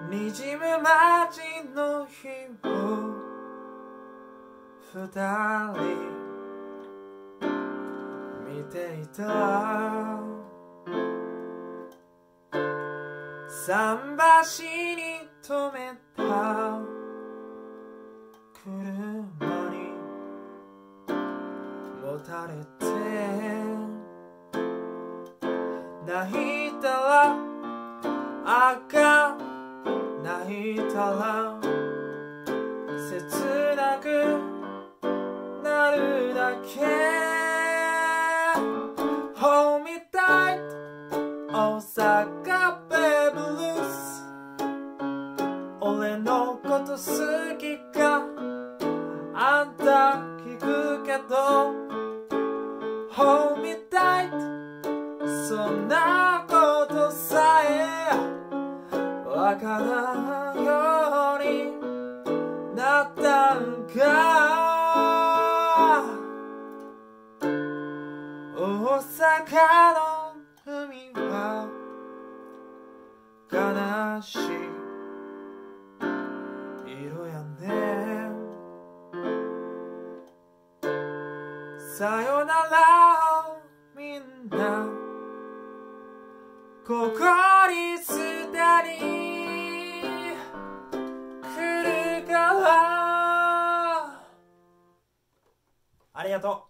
にじむ街の日を二人見ていた。桟橋に止めた車にもたれて泣いたらあかん、泣いたら切なくなるだけ。 Hold me tight 大阪ベブルース、俺のこと好きかあんた聞くけど Hold me tight そんなことさえわからんようになったんか。大阪の海は悲しい色やね。さよならをみんなここに捨てに来るから。ありがとう。